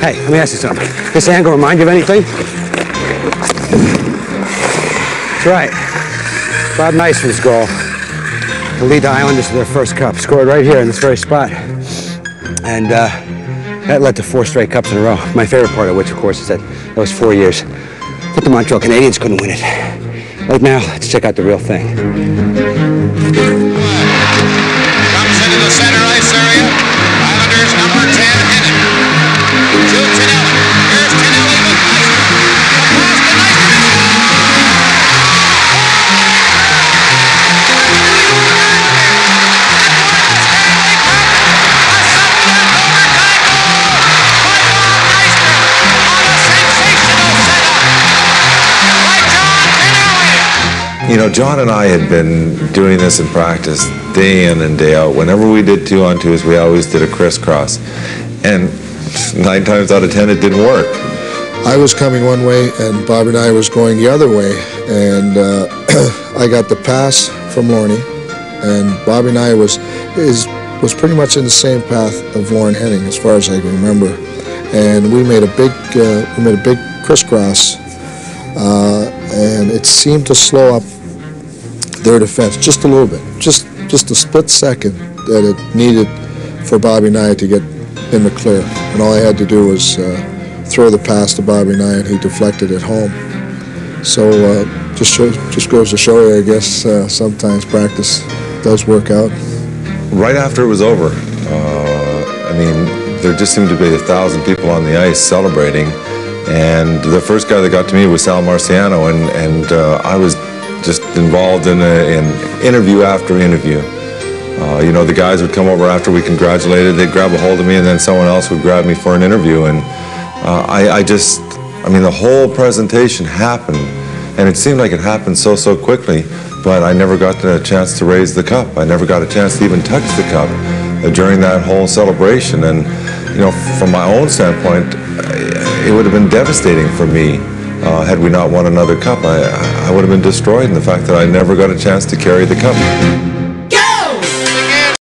Hey, let me ask you something. This angle remind you of anything? That's right. Bob Nystrom's goal to lead the Islanders to their first cup. Scored right here in this very spot. And that led to 4 straight cups in a row. My favorite part of which, of course, is that was 4 years that the Montreal Canadiens couldn't win it. Right now, let's check out the real thing. Comes into the center ice area. Islanders number 10 in it. To Tonelli. Here's Tonelli with Nystrom. Across to Nystrom. You know, John and I had been doing this in practice day in and day out. Whenever we did 2-on-2s, we always did a crisscross. And 9 times out of 10, it didn't work. I was coming one way, and Bobby and I was going the other way. And I got the pass from Lorne, and Bobby and I was pretty much in the same path of Lauren Henning, as far as I can remember. And we made a big crisscross, and it seemed to slow up their defense just a little bit, just a split second that it needed for Bobby and I to get in the clear. And all I had to do was throw the pass to Bobby and I, and he deflected it home. So just goes to show you, I guess, sometimes practice does work out. Right after it was over, I mean, there just seemed to be 1,000 people on the ice celebrating. And the first guy that got to me was Sal Marciano, and I was just involved in interview after interview. You know, the guys would come over after we congratulated, they'd grab a hold of me, and then someone else would grab me for an interview. And I mean, the whole presentation happened, and it seemed like it happened so quickly, but I never got the chance to raise the cup. I never got a chance to even touch the cup during that whole celebration. And, you know, from my own standpoint, it would have been devastating for me had we not won another cup. I would have been destroyed in the fact that I never got a chance to carry the cup.